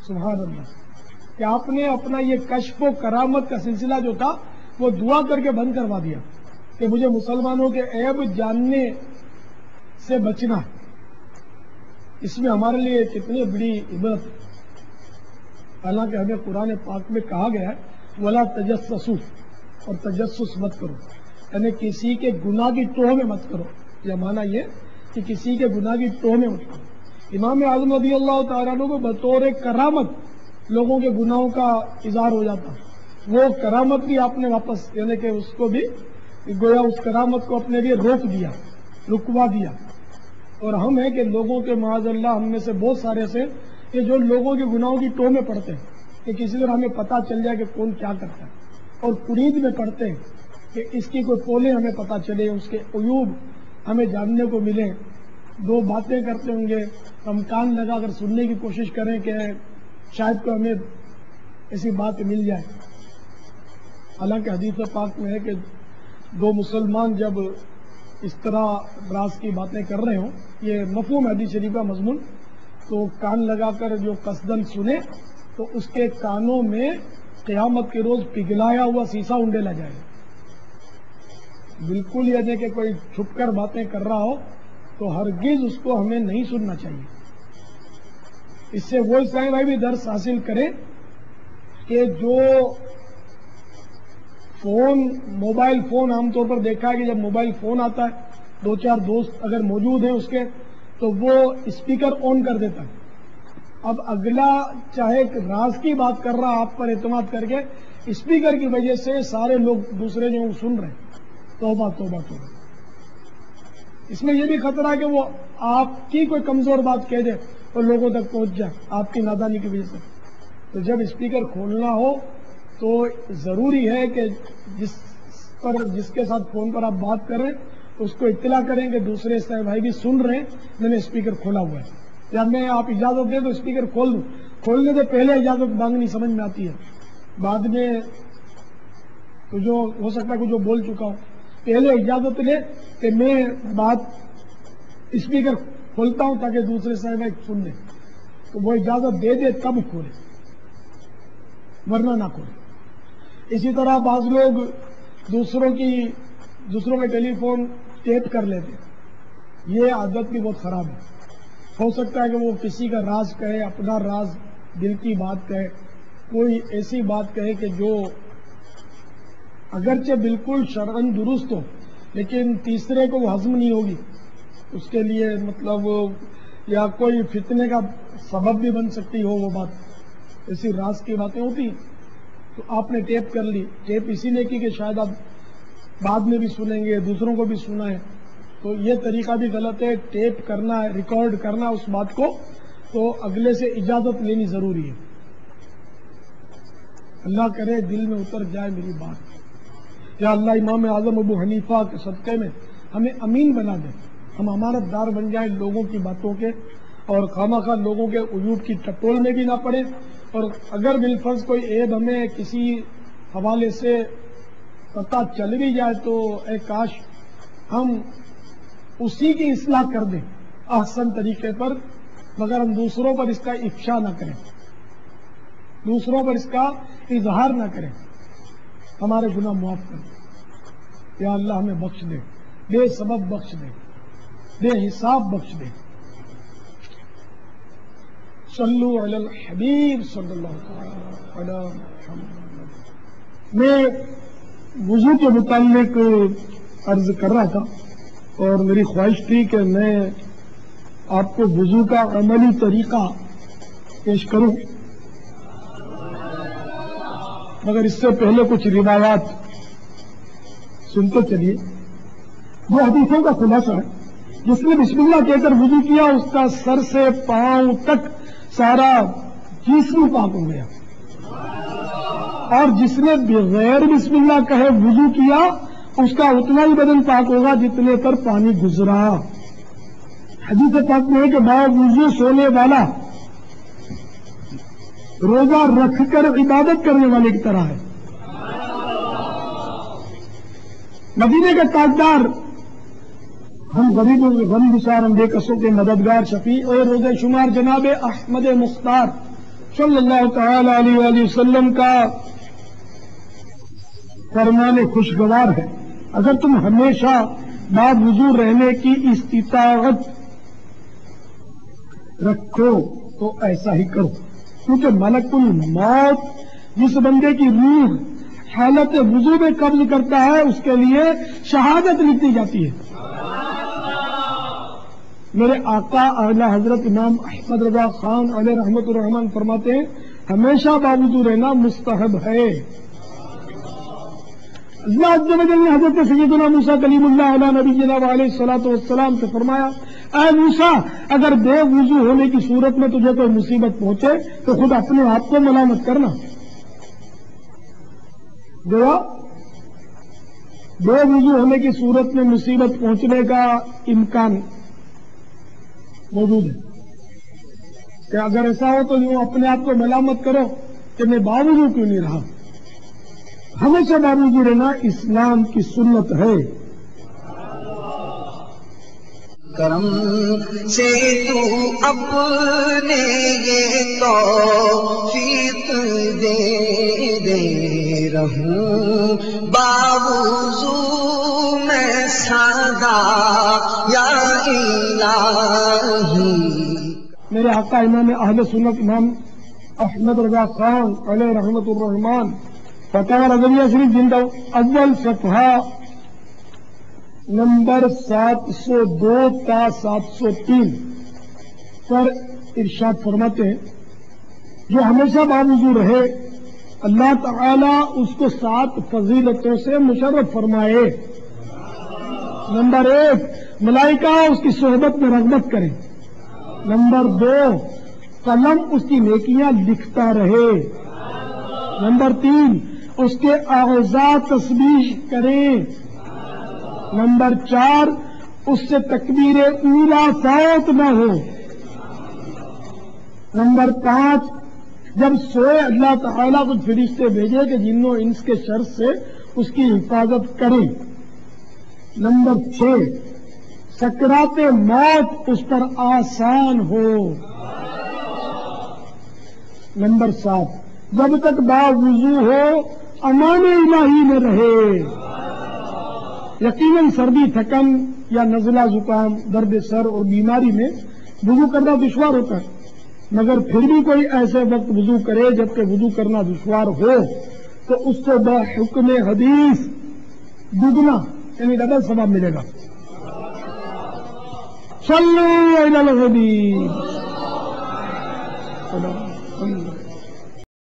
سبحان اللہ کہ آپ نے اپنا یہ کشف و کرامت کا سلسلہ جو تھا وہ دعا کر کے بند کروا دیا کہ مجھے مسلمانوں کے عیب جاننے سے بچنا ہے. اس میں ہمارے لیے کتنی بڑی عبرت ہے. حالانکہ ہمیں قرآن پاک میں کہا گیا ہے ولا تجسسوا، اور تجسس مت کرو، یعنی کسی کے گناہ کی ٹوہ میں مت کرو. یہ مانا یہ کہ کسی کے گناہ کی ٹوہ میں مت کرو. امام اعظم رضی اللہ تعالیٰ عنہ کو بطور کرامت لوگوں کے گناہوں کا اظہار ہو جاتا، وہ کرامت بھی آپ نے واپس، یعنی کہ اس کو بھی گویا اس کرامت کو اپنے لیے روک دیا، رکوا دیا. اور ہم ہیں کہ لوگوں کے معاذ اللہ ہم میں سے بہت سارے سے کہ جو لوگوں کے گناہوں کی ٹوہ میں پڑتے ہیں کہ کسی طرح ہمیں پتہ چل جائے کہ کون کیا کرتا ہے، اور قرید میں پڑتے ہیں کہ اس کی کوئی پولیں ہمیں پتہ چلے، اس کے عیوب ہمیں جاننے کو ملیں. دو باتیں کرتے ہوں گے، ہم کان لگا کر سننے کی کوشش کریں کہ شاید کو ہمیں ایسی بات مل جائے. حالانکہ حدیث پاک میں ہے کہ دو مسلمان جب اس طرح راز کی باتیں کر رہے ہوں، یہ مفہوم حدیث شریف کا مضمون، تو کان لگا کر جو قصدن سنے تو اس کے کانوں میں قیامت کے روز پگھلایا ہوا سیسا انڈیلا جائے گا. بالکل یہ کہ کوئی چھپ کر باتیں کر رہا ہو تو ہرگز اس کو ہمیں نہیں سننا چاہیے. اس سے وہ اسلامی بھائی بھی درس حاصل کریں کہ جو فون، موبائل فون، عام طور پر دیکھا ہے کہ جب موبائل فون آتا ہے دو چار دوست اگر موجود ہیں اس کے تو وہ اسپیکر آن کر دیتا ہے. اب اگلا چاہے راز کی بات کر رہا آپ پر اعتماد کر کے اسپیکر کی وجہ سے سارے لوگ دوسرے جو سن رہے ہیں. توبہ توبہ توبہ. اس میں یہ بھی خطرہ ہے کہ وہ آپ کی کوئی کمزور بات کہہ دے اور لوگوں تک پہنچ جائے آپ کی نادانی کی وجہ سے. تو جب اسپیکر کھولنا ہو تو ضروری ہے کہ جس کے ساتھ فون پر آپ بات کر رہے ہیں اس کو اطلاع کریں کہ دوسرے اسلامی بھائی بھی سن رہے ہیں، میں نے اسپیکر کھولا ہوا ہے، یا میں آپ اجازت دیں تو اسپیکر کھول دوں. کھولنے سے پہلے اجازت مانگنی سمجھ میں آتی ہے، بعد میں تو جو ہو سکتا ہے کہ جو بول چکا ہوں پہلے اجازت لے کہ میں بات اسپیکر کھولتا ہوں تاکہ دوسرے اسلامی بھائی سن لیں، تو وہ اجازت دے دے تب کھولے، ورنہ نہ کھولے. اسی طرح بعض لوگ دوسروں کے ٹیلی فون ٹیپ کر لیتے، یہ عادت بھی بہت خراب ہے. ہو سکتا ہے کہ وہ کسی کا راز کہے، اپنا راز، دل کی بات کہے، کوئی ایسی بات کہے کہ جو اگرچہ بالکل شرعاً درست ہو لیکن تیسرے کو وہ ہضم نہیں ہوگی، اس کے لیے مطلب یا کوئی فتنے کا سبب بھی بن سکتی ہو وہ بات. ایسی راز کی باتیں ہوتی تو آپ نے ٹیپ کر لی. ٹیپ اسی لیے کی کہ شاید آپ بعد میں بھی سنیں گے، دوسروں کو بھی سنائیں، تو یہ طریقہ بھی غلط ہے. ٹیپ کرنا ہے، ریکارڈ کرنا اس بات کو، تو اگلے سے اجازت لینی ضروری ہے. اللہ کرے دل میں اتر جائے میری بات. یا اللہ امام اعظم ابو حنیفہ کے صدقے میں ہمیں امین بنا دے، ہم امانت دار بن جائیں لوگوں کی باتوں کے، اور خواہ خواہ لوگوں کے عیوب کی ٹٹول میں بھی نہ پڑے. اور اگر بالفرض کوئی عیب ہمیں کسی حوالے سے پتہ چل بھی جائے تو اے کاش ہم اسی کی اصلاح کر دیں احسن طریقے پر، مگر ہم دوسروں پر اس کا افشا نہ کریں، دوسروں پر اس کا اظہار نہ کریں. ہمارے گناہ معاف کر دے یا اللہ، ہمیں بخش دے، بے سبب بخش دے، بے حساب بخش دے. صلو علی الحبیب صلی اللہ علیہ وسلم. میں وضو کے متعلق عرض کر رہا تھا اور میری خواہش تھی کہ میں آپ کو وضو کا عملی طریقہ پیش کروں، مگر اس سے پہلے کچھ روایات سنتے چلیے. وہ حدیثوں کا خلاصہ ہے، جس نے بسم اللہ کہہ کر وضو کیا اس کا سر سے پاؤں تک سارا جسم پاک ہو گیا، اور جس نے بغیر بسم اللہ کہے وضو کیا اس کا اتنا ہی بدن پاک ہوگا جتنے پر پانی گزرا. حدیث پاک میں ہے کہ با وضو سونے والا روزہ رکھ کر عبادت کرنے والے کی طرح ہے. مدینے کے تاجدار، ہم غریبوں کے غم گسار، ہم بے کسوں کے مددگار، شفیع اور روز شمار جناب احمد مختار صلی اللہ تعالی علیہ وآلہ وسلم کا فرمان خوشگوار ہے، اگر تم ہمیشہ باوضو رہنے کی استطاعت رکھو تو ایسا ہی کرو، کیونکہ ملک الموت جس بندے کی روح حالت وضو میں قبض کرتا ہے اس کے لیے شہادت لکھی جاتی ہے۔ میرے آقا اعلی حضرت امام احمد رضا خان علیہ رحمت الرحمان فرماتے ہیں ہمیشہ باوضو رہنا مستحب ہے۔ اللہ عز و جل نے حضرت سیدنا موسیٰ کلیم اللہ علیہ نبینا علیہ الصلوۃ والسلام سے فرمایا اے موسیٰ اگر بے وضو ہونے کی صورت میں تجھے کوئی مصیبت پہنچے تو خود اپنے آپ کو ملامت کرنا۔ گویا بے وضو ہونے کی صورت میں مصیبت پہنچنے کا امکان موجود ہے کہ اگر ایسا ہو تو یوں اپنے آپ کو ملامت کرو کہ میں باوضو کیوں نہیں رہا۔ ہمیشہ باوضو رہنا اسلام کی سنت ہے۔ کرم سے تو اپنے یہ توفیق دے رہوں باوضو میں سادا یا الہی۔ میرے آقا امام اہل سنت امام احمد رضا خان علیہ رحمت الرحمان فتاوی رضویہ شریف جلد اول صفحہ نمبر 702 تا 703 پر ارشاد فرماتے ہیں جو ہمیشہ باوضو رہے اللہ تعالی اس کو 7 فضیلتوں سے مشرف فرمائے۔ نمبر 1 ملائکہ اس کی صحبت میں رغبت کریں۔ نمبر 2 قلم اس کی نیکیاں لکھتا رہے۔ نمبر 3 اس کے اعضاء تسبیح کریں۔ نمبر 4 اس سے تکبیر اولیٰ فوت نہ ہو۔ نمبر 5 جب سوئے اللہ تعالیٰ کچھ فرشتے بھیجے کہ جنوں انس کے شر سے اس کی حفاظت کریں۔ نمبر 6 سکرات موت اس پر آسان ہو۔ نمبر 7 جب تک باوضو ہو امان الہی میں رہے۔ یقیناً سردی تھکن یا نزلہ زکام درد سر اور بیماری میں وضو کرنا دشوار ہوتا ہے، مگر پھر بھی کوئی ایسے وقت وضو کرے جبکہ وضو کرنا دشوار ہو تو اس کو بحکم حدیث دگنا یعنی ڈبل ثواب ملے گا۔ صلو علی الحبیب۔